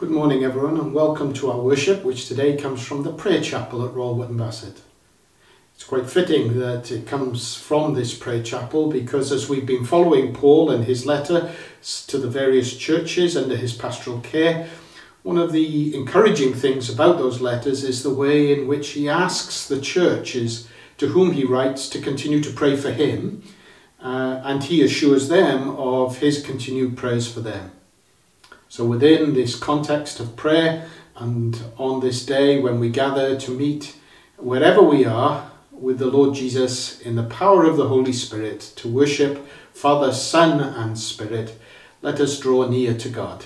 Good morning everyone and welcome to our worship, which today comes from the prayer chapel at Royal Wootton Bassett. It's quite fitting that it comes from this prayer chapel because as we've been following Paul and his letter to the various churches under his pastoral care, one of the encouraging things about those letters is the way in which he asks the churches to whom he writes to continue to pray for him, and he assures them of his continued prayers for them. So within this context of prayer and on this day when we gather to meet wherever we are with the Lord Jesus in the power of the Holy Spirit to worship Father, Son and Spirit, let us draw near to God.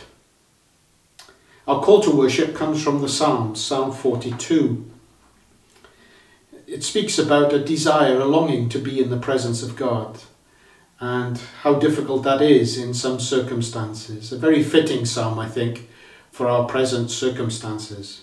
Our call to worship comes from the Psalms, Psalm 42. It speaks about a desire, a longing to be in the presence of God, and how difficult that is in some circumstances. A very fitting psalm, I think, for our present circumstances.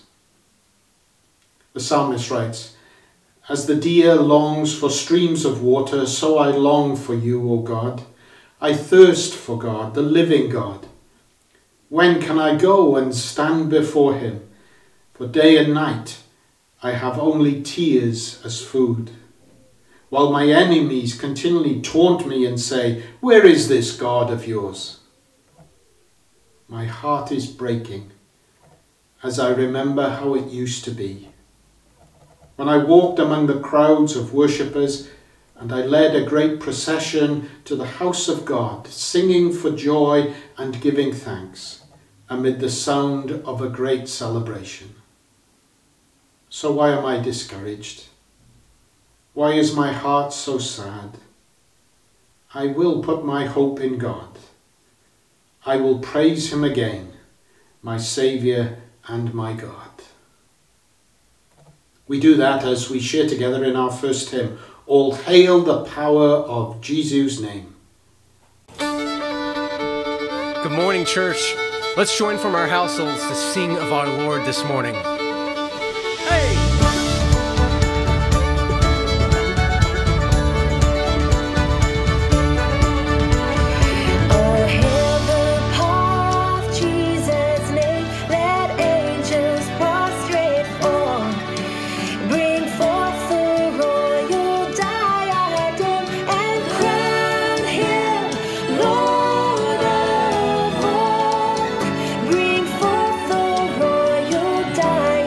The psalmist writes, "As the deer longs for streams of water, so I long for you, O God. I thirst for God, the living God. When can I go and stand before him? For day and night I have only tears as food. While my enemies continually taunt me and say, 'Where is this God of yours?' My heart is breaking as I remember how it used to be. When I walked among the crowds of worshippers and I led a great procession to the house of God, singing for joy and giving thanks amid the sound of a great celebration. So why am I discouraged? Why is my heart so sad? I will put my hope in God. I will praise him again, my Saviour and my God." We do that as we share together in our first hymn, "All Hail the Power of Jesus' Name." Good morning, church. Let's join from our households to sing of our Lord this morning. Hey! Die.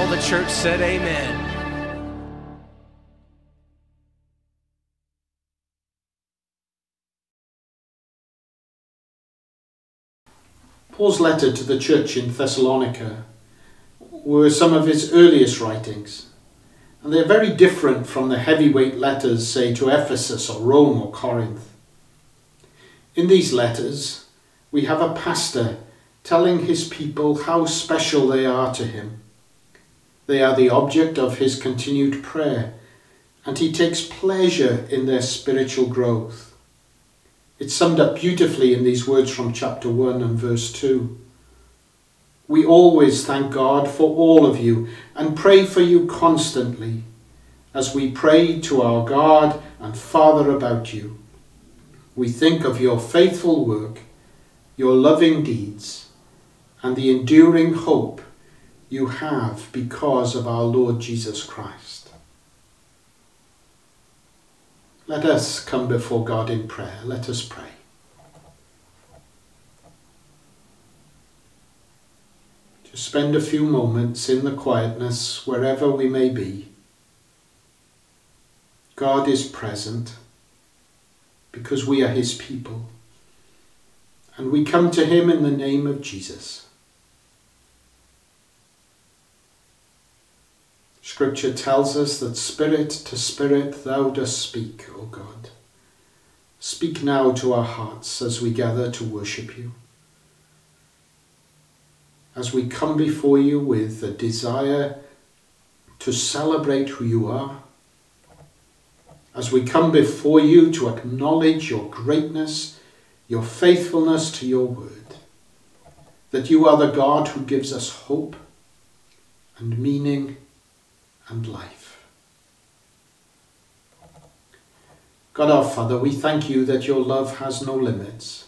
the church said amen. Paul's letter to the church in Thessalonica were some of his earliest writings, and they're very different from the heavyweight letters, say, to Ephesus or Rome or Corinth. In these letters, we have a pastor telling his people how special they are to him. They are the object of his continued prayer, and he takes pleasure in their spiritual growth. It's summed up beautifully in these words from chapter 1 and verse 2. We always thank God for all of you and pray for you constantly, as we pray to our God and Father about you. We think of your faithful work, your loving deeds, and the enduring hope you have because of our Lord Jesus Christ. Let us come before God in prayer. Let us pray. Just spend a few moments in the quietness wherever we may be. God is present because we are his people, and we come to him in the name of Jesus. Scripture tells us that spirit to spirit thou dost speak, O God. Speak now to our hearts as we gather to worship you. As we come before you with a desire to celebrate who you are, as we come before you to acknowledge your greatness, your faithfulness to your word, that you are the God who gives us hope and meaning and life. God our Father, we thank you that your love has no limits.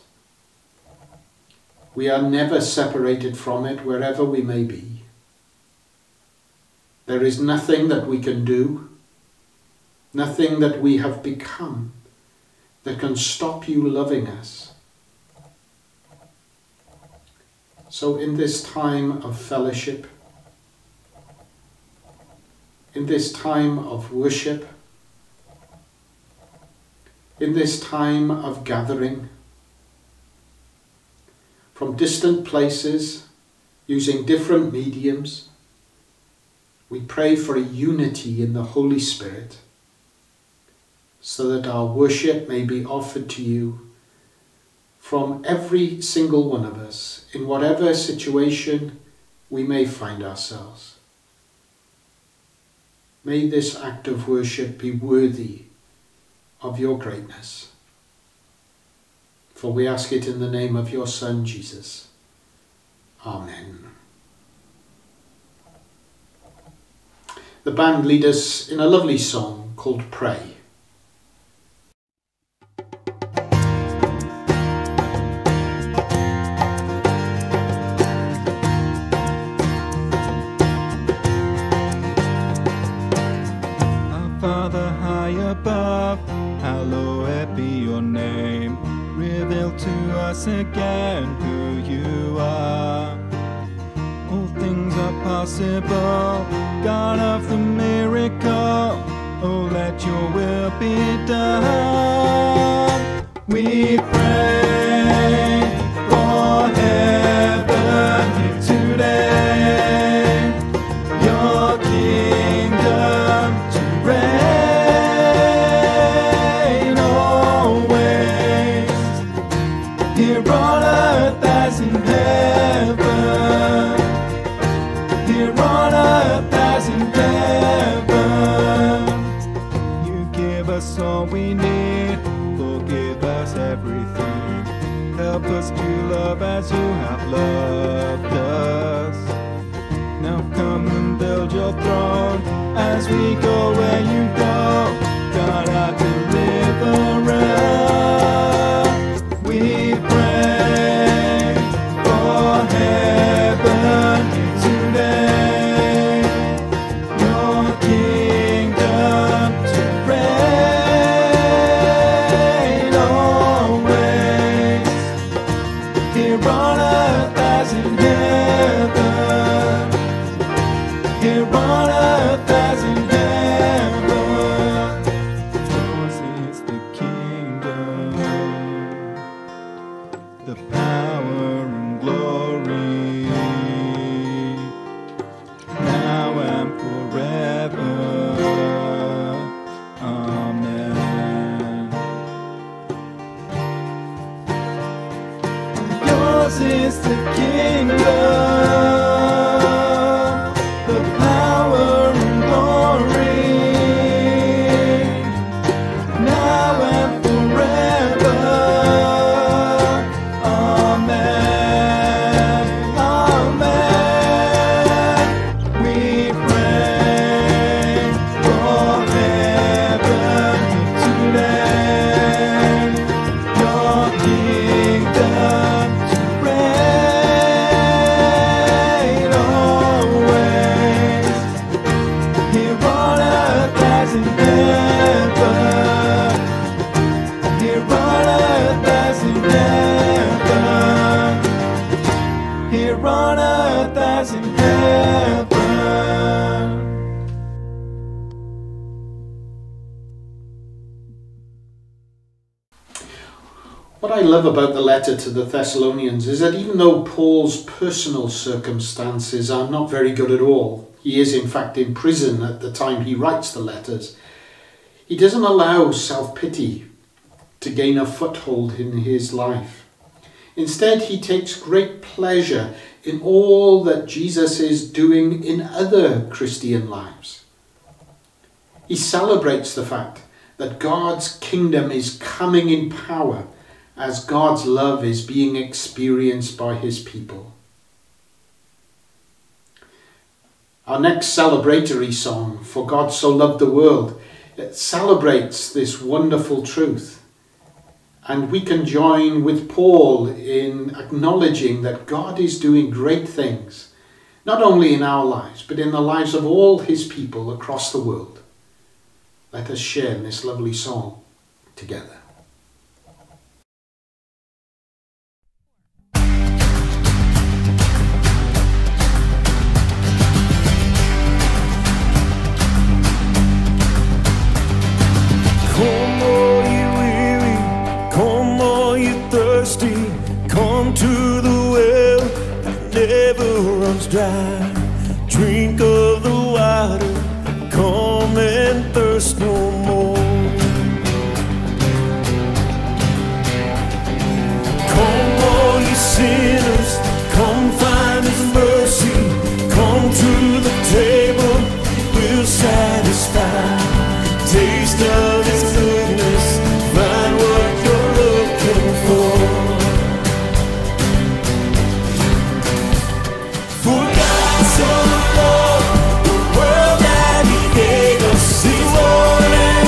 We are never separated from it wherever we may be. There is nothing that we can do, nothing that we have become that can stop you loving us. So in this time of fellowship, in this time of worship, in this time of gathering, from distant places, using different mediums, we pray for a unity in the Holy Spirit, so that our worship may be offered to you from every single one of us, in whatever situation we may find ourselves. May this act of worship be worthy of your greatness. For we ask it in the name of your Son, Jesus. Amen. The band lead us in a lovely song called Pray. Again who you are. All things are possible, God of the miracle. Oh, let your will be done. We pray for heaven today, your kingdom to reign always, here on earth as in heaven, here on earth as in heaven. You give us all we need, forgive us everything, help us to love as you have loved us. Now come and build your throne as we go where you go, God our deliverer. We pray for heaven today, your kingdom to reign always, here on earth as in heaven, here here on earth as in heaven. Yours is the kingdom, the power and glory, now and forever. Amen. Yours is the kingdom, the power and glory, now and forever. Amen. Amen. We pray for heaven to land, your kingdom to reign always, here on earth as in heaven, here on earth as in heaven, here on earth as in heaven. What I love about the letter to the Thessalonians is that even though Paul's personal circumstances are not very good at all, he is in fact in prison at the time he writes the letters, he doesn't allow self-pity to gain a foothold in his life. Instead, he takes great pleasure in all that Jesus is doing in other Christian lives. He celebrates the fact that God's kingdom is coming in power as God's love is being experienced by his people. Our next celebratory song, For God So Loved the World, it celebrates this wonderful truth. And we can join with Paul in acknowledging that God is doing great things, not only in our lives, but in the lives of all his people across the world. Let us share in this lovely song together. Come all you weary, come all you thirsty, come to the well that never runs dry. Drink of the water, come and thirst no more. Come all you sinners, come find his mercy, come to the table, we'll satisfy. Taste of his goodness, find what you're looking for. For God so loved the world that he gave us his one and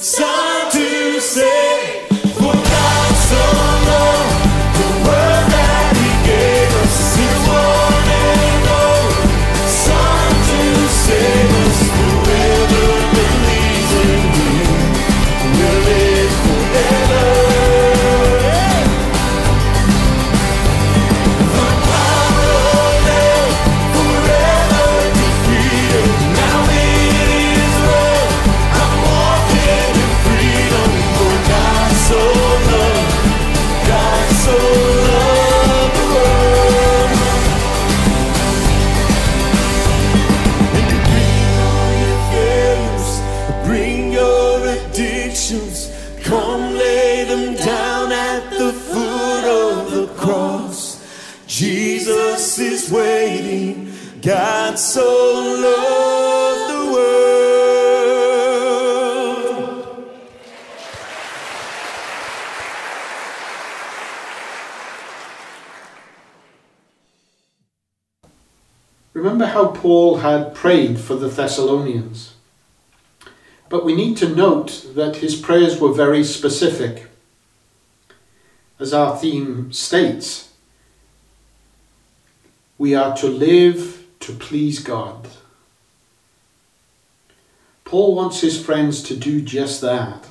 Son to save. For God so loved the world that He gave us His one and only Son to save us. Whoever believes in Him will live forever. The power of love forever defeated. Now it is love. I'm walking in freedom. For God so loved the world. And you bring all your failures, bring your addictions, come lay them down at the foot of the cross. Jesus is waiting. God so loved the world. Remember how Paul had prayed for the Thessalonians. But we need to note that his prayers were very specific. As our theme states, we are to live to please God. Paul wants his friends to do just that.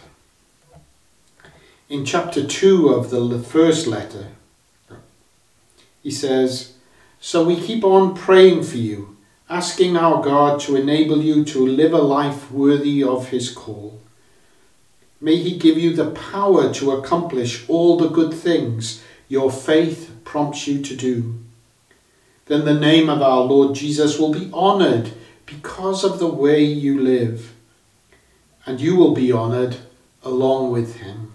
In chapter 2 of the first letter, he says, "So we keep on praying for you, asking our God to enable you to live a life worthy of His call. May He give you the power to accomplish all the good things your faith prompts you to do. Then the name of our Lord Jesus will be honoured because of the way you live, and you will be honoured along with Him."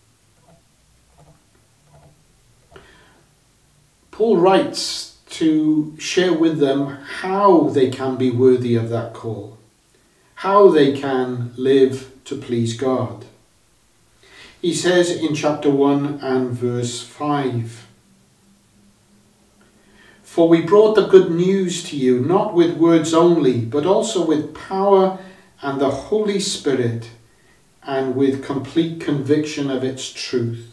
Paul writes to share with them how they can be worthy of that call, how they can live to please God. He says in chapter 1 and verse 5, "For we brought the good news to you, not with words only, but also with power and the Holy Spirit, and with complete conviction of its truth."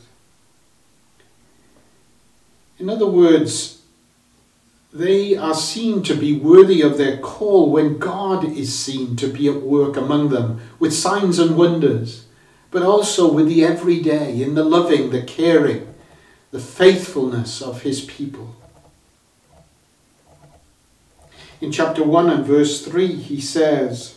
In other words, they are seen to be worthy of their call when God is seen to be at work among them with signs and wonders, but also with the everyday, in the loving, the caring, the faithfulness of His people. In chapter 1 and verse 3 he says,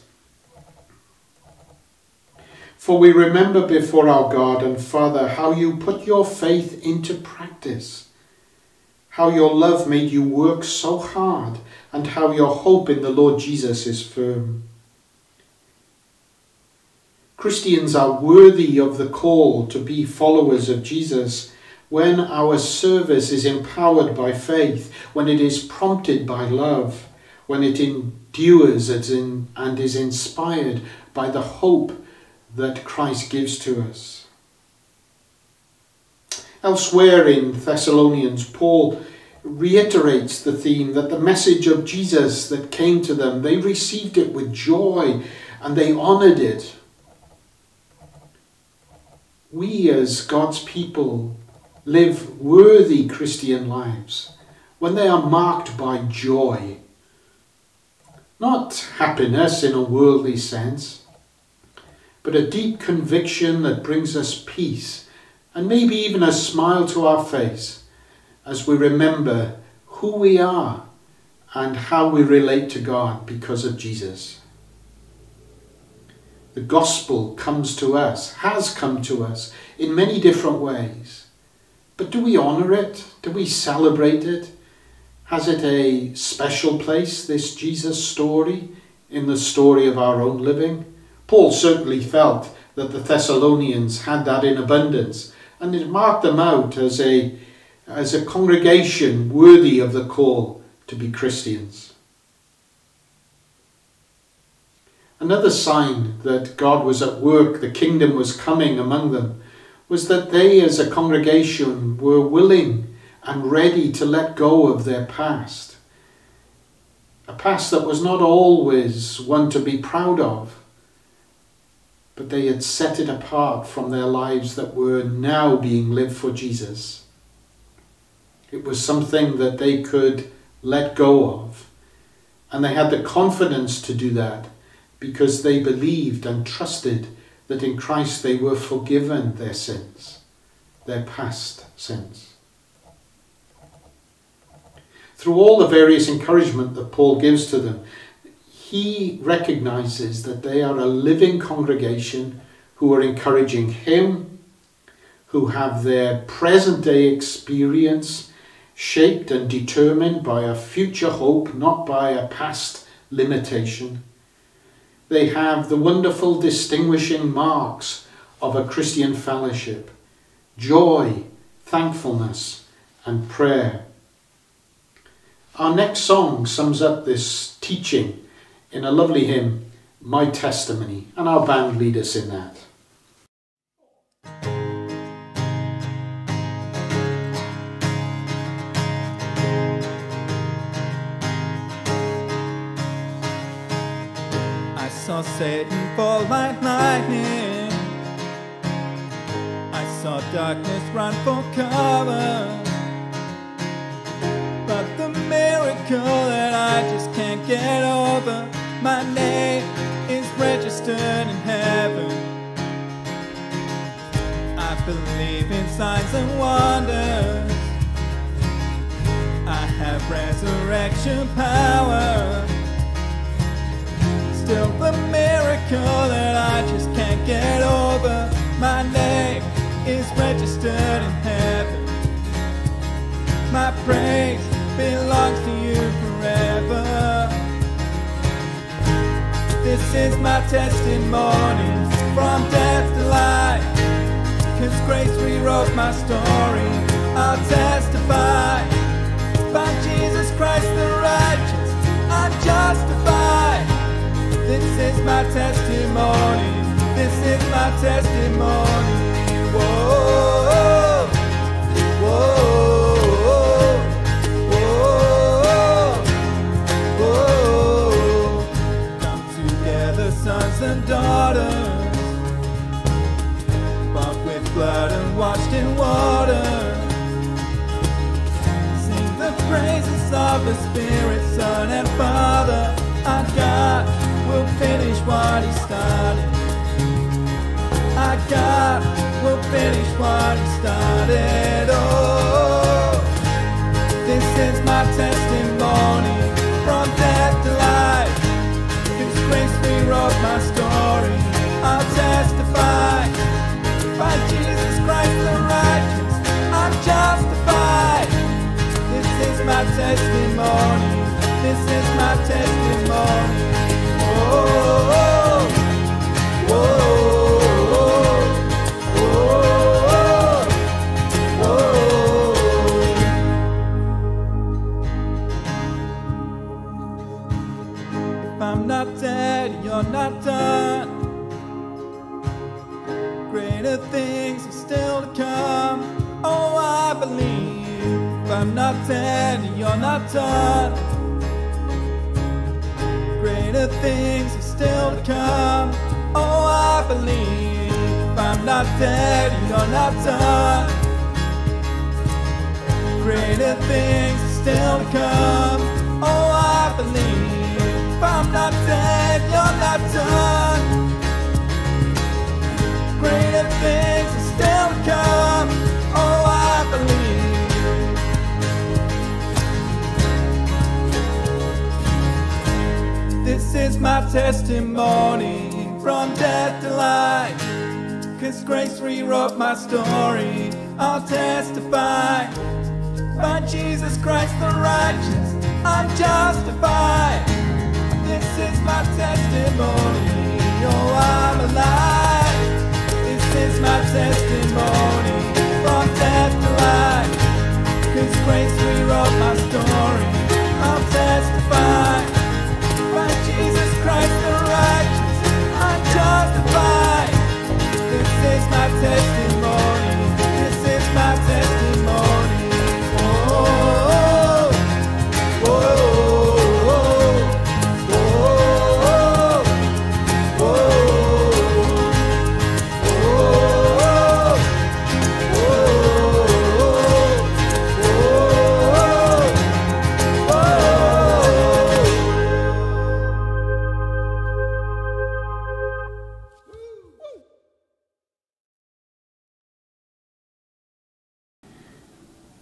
"For we remember before our God and Father how you put your faith into practice, how your love made you work so hard, and how your hope in the Lord Jesus is firm." Christians are worthy of the call to be followers of Jesus when our service is empowered by faith, when it is prompted by love, when it endures and is inspired by the hope that Christ gives to us. Elsewhere in Thessalonians, Paul reiterates the theme that the message of Jesus that came to them, they received it with joy and they honoured it. We as God's people live worthy Christian lives when they are marked by joy. Not happiness in a worldly sense, but a deep conviction that brings us peace and maybe even a smile to our face as we remember who we are and how we relate to God because of Jesus. The gospel comes to us, has come to us in many different ways. But do we honour it? Do we celebrate it? Has it a special place, this Jesus story, in the story of our own living? Paul certainly felt that the Thessalonians had that in abundance, and it marked them out as a congregation worthy of the call to be Christians. Another sign that God was at work, the kingdom was coming among them, was that they as a congregation were willing and ready to let go of their past. A past that was not always one to be proud of. but they had set it apart from their lives that were now being lived for Jesus. It was something that they could let go of, and they had the confidence to do that because they believed and trusted that in Christ they were forgiven their sins, their past sins. Through all the various encouragement that Paul gives to them, he recognizes that they are a living congregation who are encouraging him, who have their present day experience shaped and determined by a future hope, not by a past limitation. They have the wonderful distinguishing marks of a Christian fellowship: joy, thankfulness, and prayer. Our next song sums up this teaching in a lovely hymn, My Testimony, and our band lead us in that. I saw Satan fall like lightning. I saw darkness run for cover. But the miracle that I just can't get over, my name is registered in heaven. I believe in signs and wonders. I have resurrection power. Still the miracle that I just can't get over, my name is registered in heaven. My praise belongs to you forever. This is my testimony from death to life, 'cause grace rewrote my story. I'll testify, by Jesus Christ the righteous, I'm justified. This is my testimony, this is my testimony. Whoa, whoa, whoa, whoa. Come together, sons and daughters, bought with blood and washed in water. Sing the praises of the Spirit, Son and Father. Our God will finish what he started. Our God will finish what he started. Oh, this is my testimony from death to life. His grace rewrote my story. I'll testify, by Jesus Christ the righteous, I'm justified. This is my testimony. This is my testimony. Whoa, whoa, whoa, whoa. If I'm not dead, you're not done. Greater things are still to come. Oh, I believe. If I'm not dead, you're not done. Greater things are still to come. Oh, I believe. If I'm not dead, you're not done. Greater things are still to come. Oh, I believe. If I'm not dead, you're not done. Greater things are still to come. Oh, I believe. This is my testimony from death to life, 'cause grace rewrote my story. I'll testify, by Jesus Christ the righteous, I'm justified. This is my testimony. Oh, I'm alive. This is my testimony from death to life, 'cause grace rewrote my story. I'll testify, by Jesus Christ the righteous, I'm justified. This is my testimony. This is my testimony. Oh, oh, oh, oh,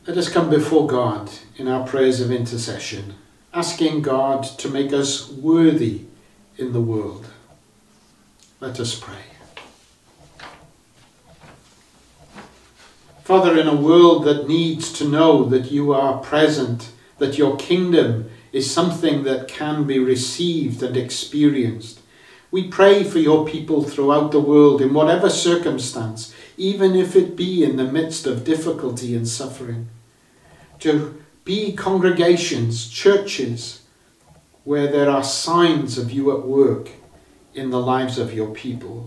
Let us come before God in our prayers of intercession, asking God to make us worthy in the world. Let us pray. Father, in a world that needs to know that you are present, that your kingdom is something that can be received and experienced, we pray for your people throughout the world in whatever circumstance, even if it be in the midst of difficulty and suffering, to be congregations, churches, where there are signs of you at work in the lives of your people.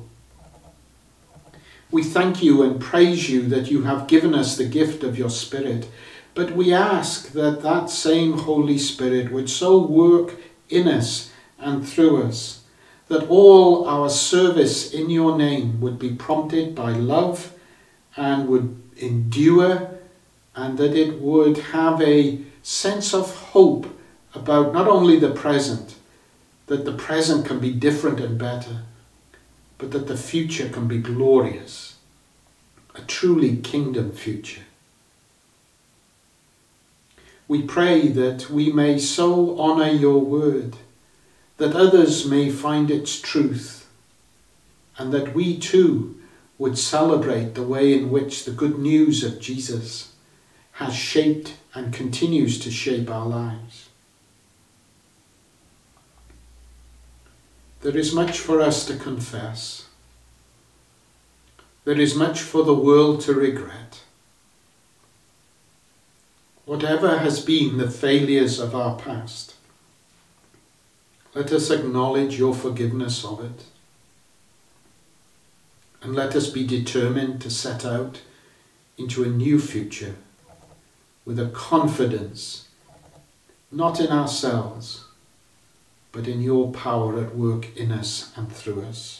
We thank you and praise you that you have given us the gift of your Spirit, but we ask that that same Holy Spirit would so work in us and through us, that all our service in your name would be prompted by love and would endure, and that it would have a sense of hope about not only the present, that the present can be different and better, but that the future can be glorious, a truly kingdom future. We pray that we may so honour your word, that others may find its truth, and that we too would celebrate the way in which the good news of Jesus has shaped and continues to shape our lives. There is much for us to confess. There is much for the world to regret. Whatever has been the failures of our past, let us acknowledge your forgiveness of it. And let us be determined to set out into a new future with a confidence, not in ourselves, but in your power at work in us and through us.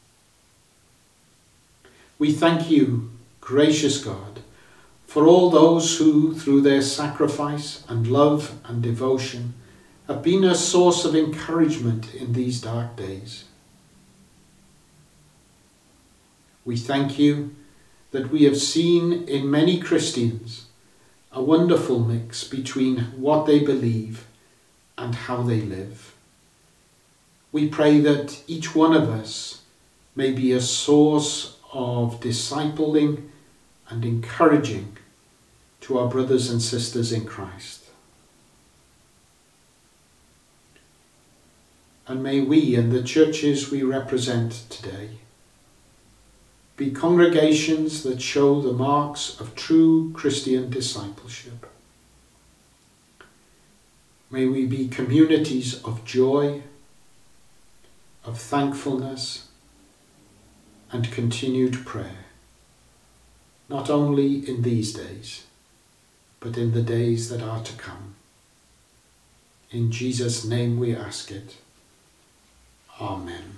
We thank you, gracious God, for all those who, through their sacrifice and love and devotion, have been a source of encouragement in these dark days. We thank you that we have seen in many Christians a wonderful mix between what they believe and how they live. We pray that each one of us may be a source of discipling and encouraging to our brothers and sisters in Christ. And may we and the churches we represent today be congregations that show the marks of true Christian discipleship. May we be communities of joy, of thankfulness, and continued prayer, not only in these days, but in the days that are to come. In Jesus' name we ask it. Amen.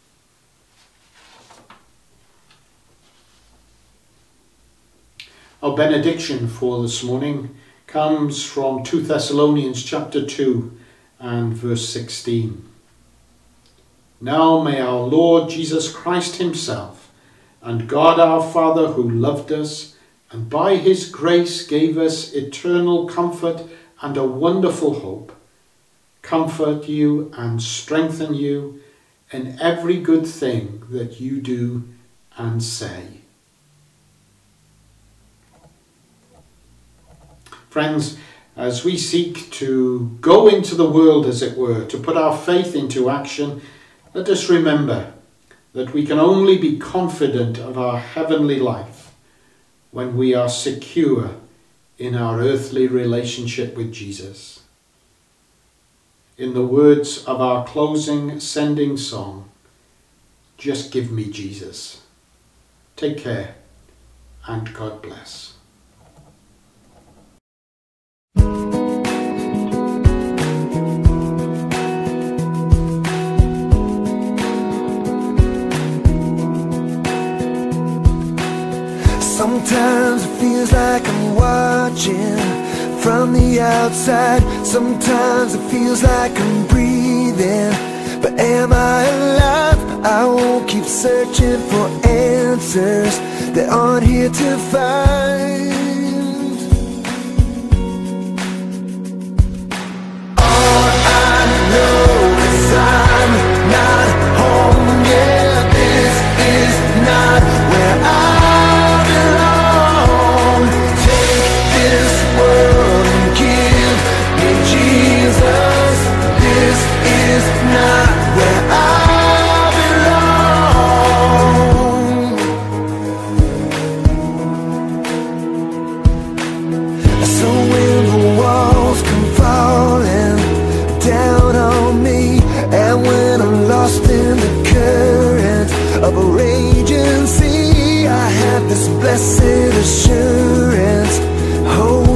Our benediction for this morning comes from 2 Thessalonians chapter 2 and verse 16. Now may our Lord Jesus Christ himself and God our Father, who loved us and by his grace gave us eternal comfort and a wonderful hope, comfort you and strengthen you in every good thing that you do and say. Friends, as we seek to go into the world, as it were, to put our faith into action, let us remember that we can only be confident of our heavenly life when we are secure in our earthly relationship with Jesus. In the words of our closing sending song, just give me Jesus. Take care and God bless. Sometimes it feels like I'm watching from the outside. Sometimes it feels like I'm breathing, but am I alive? I won't keep searching for answers that aren't here to find. raging sea, I have this blessed assurance. Oh,